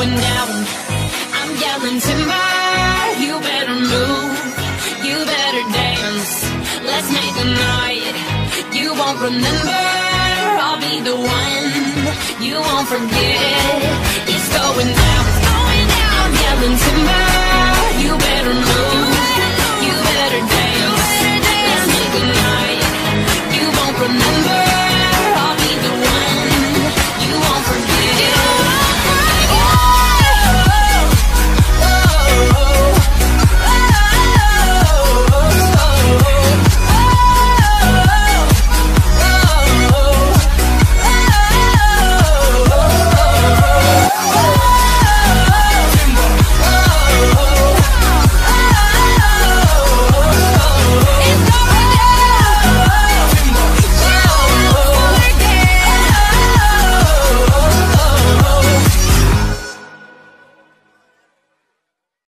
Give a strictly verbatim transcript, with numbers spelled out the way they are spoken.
going down. I'm yelling timber, you better move, you better dance. Let's make a night you won't remember. I'll be the one you won't forget.